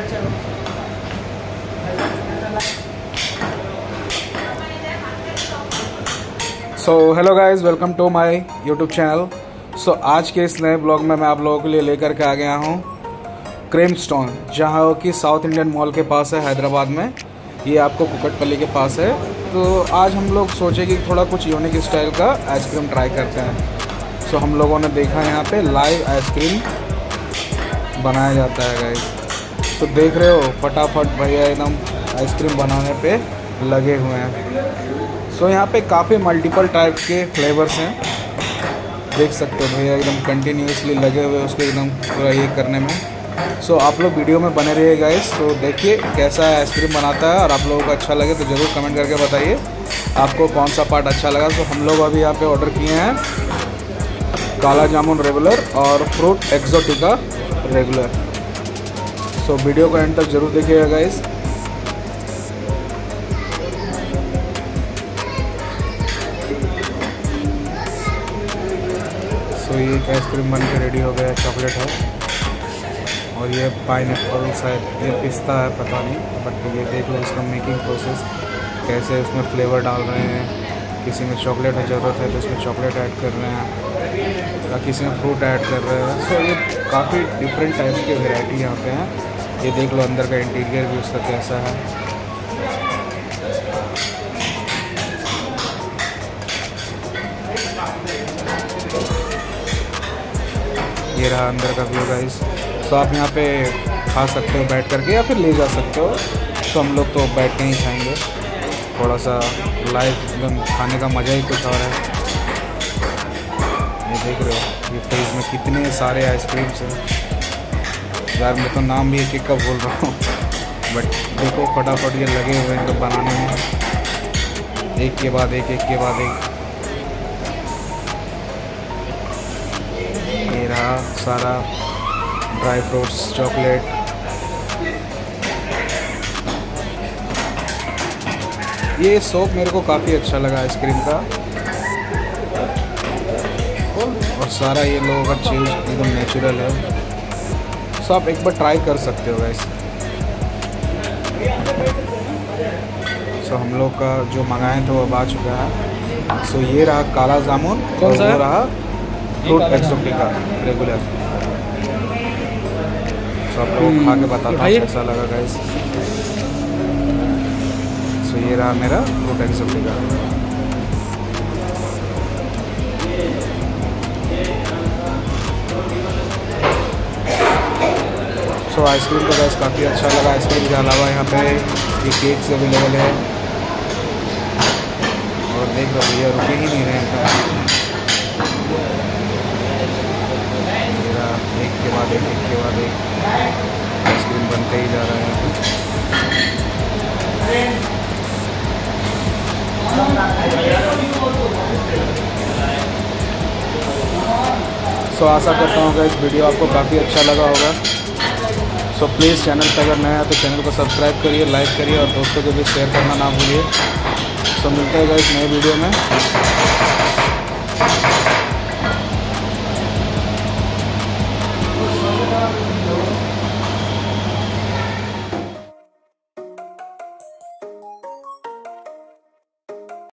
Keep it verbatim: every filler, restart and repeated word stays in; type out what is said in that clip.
So hello guys, welcome to my YouTube channel. So आज के इस नए ब्लॉग में मैं आप लोगों के लिए लेकर के आ गया हूँ क्रीमस्टोन, जहाँ कि साउथ इंडियन मॉल के पास है हैदराबाद में। ये आपको कुकटपल्ली के पास है। तो आज हम लोग सोचे कि थोड़ा कुछ यूनिक स्टाइल का आइसक्रीम ट्राई करते हैं। सो हम लोगों ने देखा यहाँ पे लाइव आइसक्रीम बनाया जाता है गाइस। तो देख रहे हो फटाफट भैया एकदम आइसक्रीम बनाने पे लगे हुए हैं। सो so, यहाँ पे काफ़ी मल्टीपल टाइप के फ्लेवर्स हैं, देख सकते हो भैया एकदम कंटिन्यूसली लगे हुए उसको एकदम पूरा ये करने में। सो so, आप लोग वीडियो में बने रहिए गाइस। तो देखिए कैसा आइसक्रीम बनाता है, और आप लोगों को अच्छा लगे तो ज़रूर कमेंट करके बताइए आपको कौन सा पार्ट अच्छा लगा। तो हम लोग अभी यहाँ पे ऑर्डर किए हैं काला जामुन रेगुलर और fruit exotica regular. So so, video को एंड तक ज़रूर देखिएगा गाइस। तो ये एक आइसक्रीम बन के रेडी हो गया है, चॉकलेट है, और ये पाइनएप्पल शायद ये पिस्ता है, पता नहीं। बट ये देख लो इसका मेकिंग प्रोसेस कैसे उसमें फ्लेवर डाल रहे हैं। किसी में चॉकलेट की ज़रूरत है तो इसमें चॉकलेट ऐड कर रहे हैं, या किसी में फ्रूट ऐड कर रहे हैं। सो ये काफ़ी डिफरेंट टाइप की वेराइटी यहाँ पे हैं। ये देख लो अंदर का इंटीरियर भी उसका कैसा है। ये रहा अंदर का व्यू गाइस। तो आप यहाँ पे खा सकते हो बैठ करके, या फिर ले जा सकते हो। तो हम लोग तो बैठ के ही खाएंगे, थोड़ा सा लाइव एकदम खाने का मज़ा ही कुछ और है। ये देख रहे हो ये फ्रिज में कितने सारे आइसक्रीम्स हैं यार, मैं तो नाम भी एक एक का बोल रहा हूँ। बट देखो फटाफट ये लगे हुए हैं तो बनाने में, एक के बाद एक एक के बाद एक। ये रहा सारा ड्राई फ्रूट्स, चॉकलेट। ये सोप मेरे को काफ़ी अच्छा लगा आइसक्रीम का, और सारा ये लोगों का चीज़ एकदम नेचुरल है। सो आप एक बार ट्राई कर सकते हो गाइस। सो हम लोग का जो मंगाए थे वो अब आ चुका है। सो ये रहा काला जामुन, कौन सा रहा फ्रूट एक्सोटिका रेगुलर। सो आप लोग खा के बताता हूँ कैसा लगा गाइस। सो ये रहा मेरा फ्रूट एक्सोटिका। सो आइसक्रीम तो गाइस काफ़ी अच्छा लगा। आइसक्रीम के अलावा यहाँ पे ये केक्स अवेलेबल है, और देख लो भैया रुके ही नहीं रहे हैं। एक के बाद एक एक के बाद एक आइसक्रीम बनते ही जा रहा है। सो आशा करता हूँ कि इस वीडियो आपको काफ़ी अच्छा लगा होगा। सो प्लीज़ चैनल पर अगर नया है तो चैनल को सब्सक्राइब करिए, लाइक करिए, और दोस्तों को भी शेयर करना ना भूलिए। सो मिलते हैं गाइस नए वीडियो में।